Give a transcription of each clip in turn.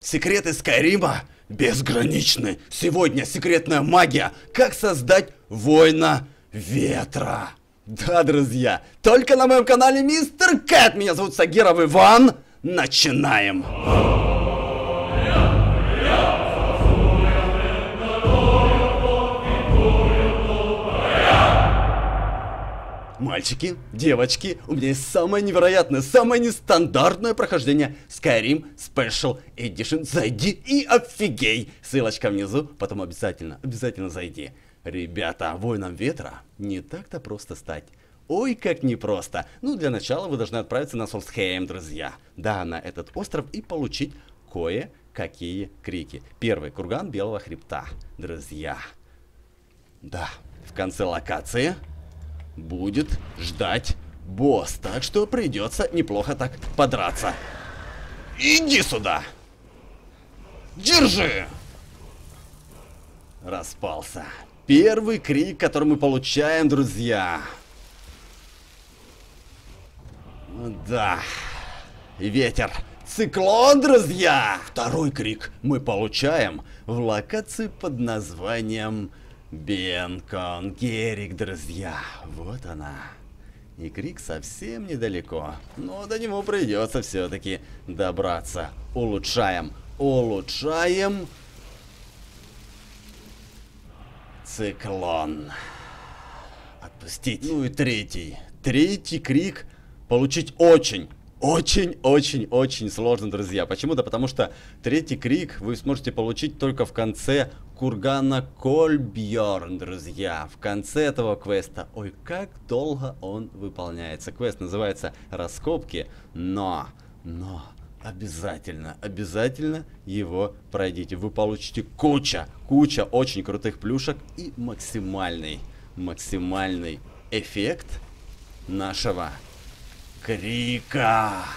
Секреты Скайрима безграничны. Сегодня секретная магия. Как создать воина ветра. Да, друзья, только на моем канале Мистер Кэт. Меня зовут Сагиров Иван. Начинаем. Мальчики, девочки, у меня есть самое невероятное, самое нестандартное прохождение Skyrim Special Edition. Зайди и офигей! Ссылочка внизу, потом обязательно зайди. Ребята, воином ветра не так-то просто стать. Ой, как непросто. Ну, для начала вы должны отправиться на Солсхейм, друзья. Да, на этот остров и получить кое-какие крики. Первый, курган Белого Хребта, друзья. Да, в конце локации будет ждать босс, так что придется неплохо так подраться. Иди сюда! Держи! Распался. Первый крик, который мы получаем, друзья. Да. Ветер. Циклон, друзья! Второй крик мы получаем в локации под названием Бен-Конгерик, друзья. Вот она. И крик совсем недалеко. Но до него придется все-таки добраться. Улучшаем. Циклон. Отпустить. Ну и третий. Третий крик получить очень сложно, друзья. Почему? Да потому что третий крик вы сможете получить только в конце кургана Кольбьорн, друзья. В конце этого квеста. Ой, как долго он выполняется. Квест называется «Раскопки», но обязательно его пройдите. Вы получите куча очень крутых плюшек и максимальный эффект нашего крика.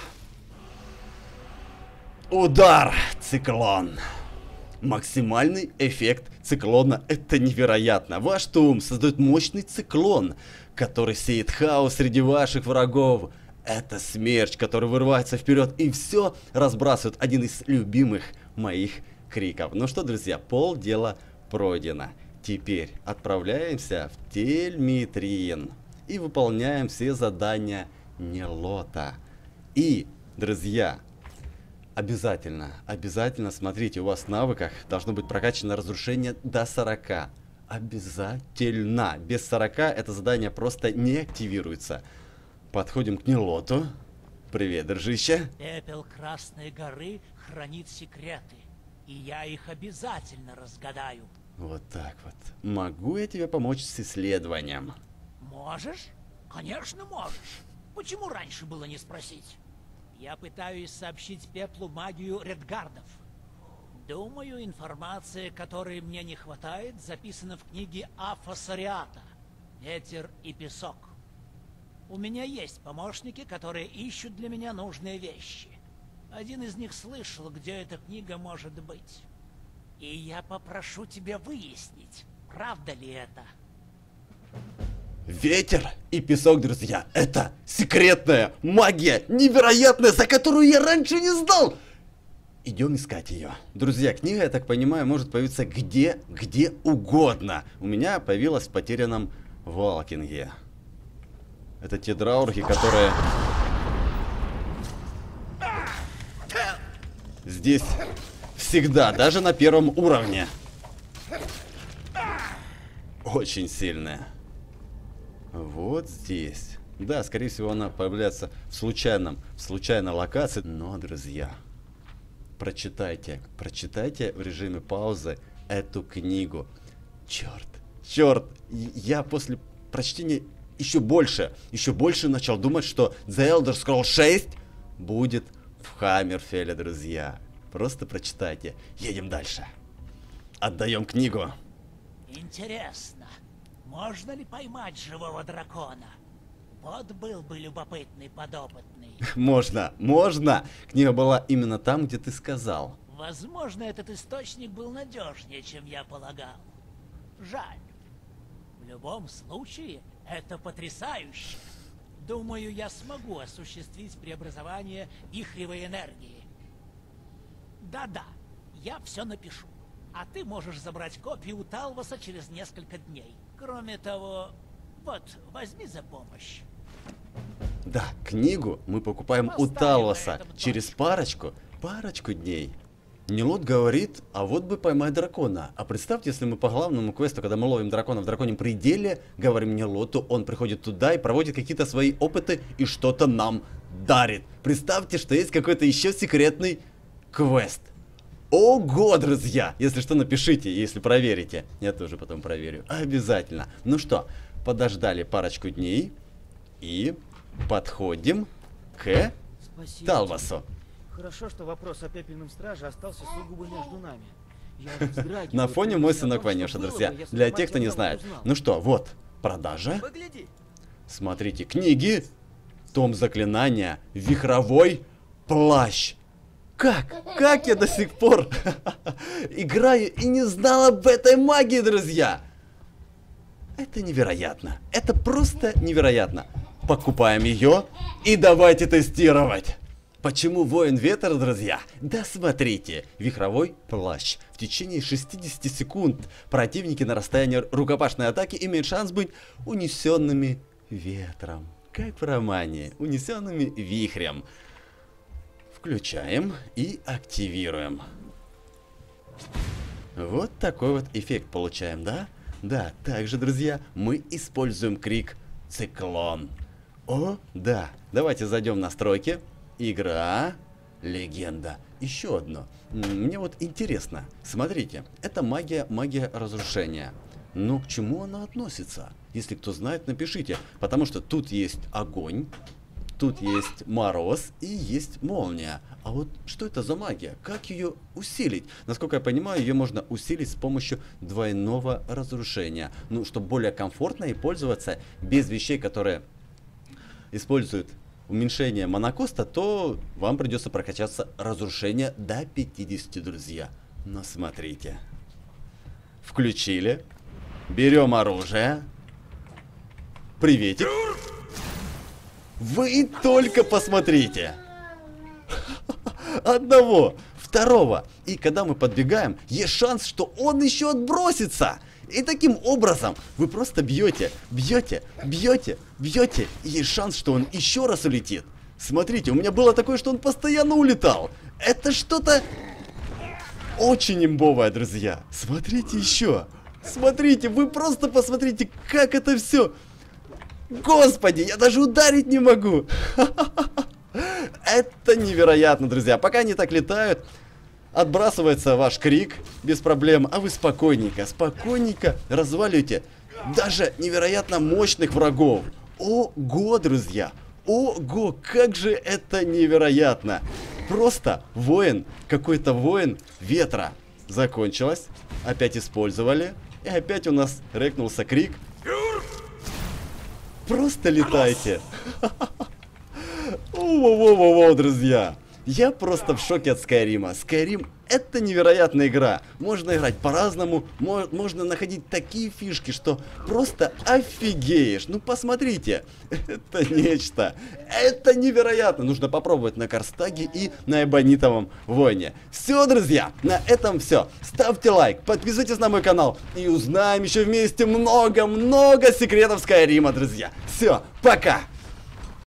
Удар, циклон. Максимальный эффект циклона — это невероятно. Ваш Тум создает мощный циклон, который сеет хаос среди ваших врагов. Это смерч, который вырывается вперед и все разбрасывает. Один из любимых моих криков. Ну что, друзья, полдела пройдено. Теперь отправляемся в Тель-Митрин и выполняем все задания Нелота. И, друзья, обязательно смотрите, у вас в навыках должно быть прокачано разрушение до 40. Обязательно. Без 40 это задание просто не активируется. Подходим к Нелоту. Привет, дружище. Пепел Красной горы хранит секреты, и я их обязательно разгадаю. Вот так вот. Могу я тебе помочь с исследованием? Можешь? Конечно, можешь. Почему раньше было не спросить? Я пытаюсь сообщить Пеплу магию Редгардов. Думаю, информация, которой мне не хватает, записана в книге Афа Сариата «Ветер и песок». У меня есть помощники, которые ищут для меня нужные вещи. Один из них слышал, где эта книга может быть. И я попрошу тебя выяснить, правда ли это. Ветер и песок, друзья, это секретная магия, невероятная, за которую я раньше не знал. Идем искать ее. Друзья, книга, я так понимаю, может появиться где угодно. У меня появилась в потерянном Валкинге. Это те драурги, которые здесь всегда, даже на первом уровне. Очень сильная. Вот здесь. Да, скорее всего, она появляется в случайной локации. Но, друзья, прочитайте в режиме паузы эту книгу. Черт, я после прочтения еще больше начал думать, что The Elder Scrolls 6 будет в Хаммерфелле, друзья. Просто прочитайте. Едем дальше. Отдаем книгу. Интересно, можно ли поймать живого дракона? Вот был бы любопытный подопытный. Можно. Книга была именно там, где ты сказал. Возможно, этот источник был надежнее, чем я полагал. Жаль. В любом случае, это потрясающе. Думаю, я смогу осуществить преобразование вихревой энергии. Да-да, я все напишу. А ты можешь забрать копию у Талваса через несколько дней. Кроме того, вот, возьми за помощь. Да, книгу мы покупаем у Поставим Талваса на этом через точку. парочку дней. Нилот говорит, а вот бы поймать дракона. А представьте, если мы по главному квесту, когда мы ловим дракона в драконьем пределе, говорим Нилоту, он приходит туда и проводит какие-то свои опыты и что-то нам дарит. Представьте, что есть какой-то еще секретный квест. Ого, друзья! Если что, напишите, если проверите. Я тоже потом проверю. Обязательно. Ну что, подождали парочку дней и подходим к Спасибо Талвасу. тебе. Хорошо, что вопрос о пепельном страже остался сугубо между нами. Я вздрагиваю На фоне при мой мысли о сынок том, что Ванюша, было друзья. бы, если Для бы тех, кто мать не о знает. узнала. Ну что, вот, продажа. Погляди. Смотрите, книги. Том заклинания. Вихровой плащ. Как я до сих пор играю и не знал об этой магии, друзья? Это невероятно. Это просто невероятно. Покупаем ее и давайте тестировать. Почему воин ветра, друзья? Да смотрите, вихровой плащ. В течение 60 секунд противники на расстоянии рукопашной атаки имеют шанс быть унесенными ветром. Как в романе, унесенными вихрем. Включаем и активируем. Вот такой вот эффект получаем, да? Да, также, друзья, мы используем крик «Циклон». О, да. Давайте зайдем в настройки. Игра, легенда. Еще одно. Мне вот интересно. Смотрите, это магия разрушения. Но к чему она относится? Если кто знает, напишите. Потому что тут есть огонь, тут есть мороз и есть молния. А вот что это за магия? Как ее усилить? Насколько я понимаю, ее можно усилить с помощью двойного разрушения. Ну, чтобы более комфортно и пользоваться без вещей, которые используют уменьшение монокоста, то вам придется прокачаться разрушение до 50, друзья. Но смотрите. Включили. Берем оружие. Приветик. Вы только посмотрите. Одного, второго. И когда мы подбегаем, есть шанс, что он еще отбросится. И таким образом вы просто бьете, и есть шанс, что он еще раз улетит. Смотрите, у меня было такое, что он постоянно улетал. Это что-то очень имбовое, друзья. Смотрите еще. Смотрите, вы просто посмотрите, как это все. Господи, я даже ударить не могу. Это невероятно, друзья. Пока они так летают, отбрасывается ваш крик без проблем, а вы спокойненько разваливаете даже невероятно мощных врагов. Ого, друзья, ого, как же это невероятно. Просто воин, какой-то воин ветра. Закончилось, опять использовали, и опять у нас рекнулся крик. Просто летайте. Воу-воу-воу-воу, друзья. Я просто в шоке от Скайрима. Скайрим — это невероятная игра. Можно играть по-разному, можно находить такие фишки, что просто офигеешь. Ну посмотрите, это нечто. Это невероятно. Нужно попробовать на Карстаге и на Эбонитовом воине. Все, друзья, на этом все. Ставьте лайк, подписывайтесь на мой канал и узнаем еще вместе много-много секретов Скайрима, друзья. Все, пока!